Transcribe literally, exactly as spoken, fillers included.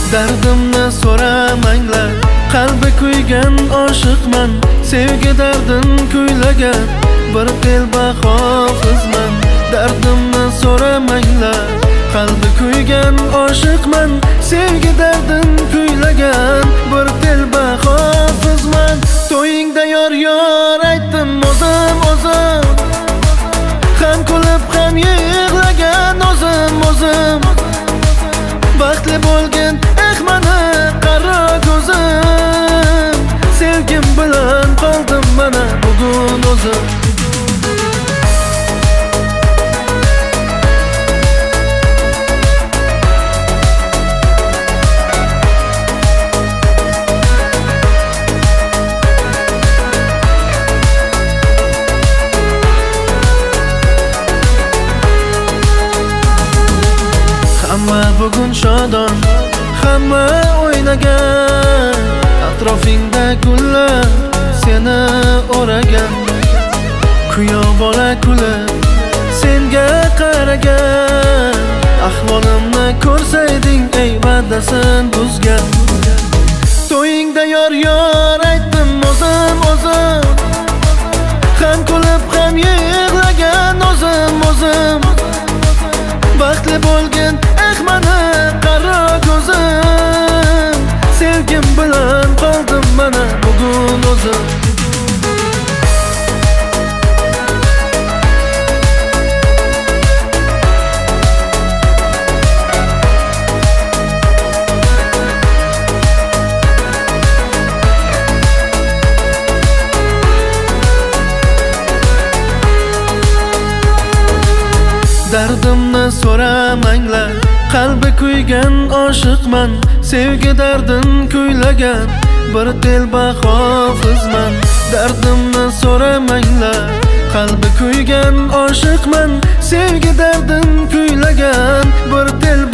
Dardimni so'ramanglar, qalbi kuygan oshiqman, sevgi dardin kuylagan bir telba hofizman. Dardimni so'ramanglar, qalbi kuygan oshiqman, sevgi dardin kuylagan bir telba hofizman. To'yingda yor yor aytdim o'zim o'zim, ham kulib ham yig'lagan o'zim o'zim. Baxtli bo'lgin eh mani qaro ko'zim, sevgim bilan qoldim mana bugun o'zim. Hamma bugun shodon, hamma o'ynagan, atrofingda gullar seni o'ragan. Kuyo bola kulib senga qaragan, ahvolimni ko'rsayding ey va'dasin buzgan. To'yingda yor yor aytdim o'zim o'zim, ham kulib ham yig'lagan o'zim o'zim. Baxtli bo'lgin eh mani qaro ko'zim, sevgim bilan qoldim mana bugun o'zim. Dardimni so'ramanglar, qalbi kuygan oshiqman, sevgi dardin kuylagan bir telba hofizman. Dardimni so'ramanglar, qalbi kuygan oshiqman, sevgi dardin kuylagan bir telba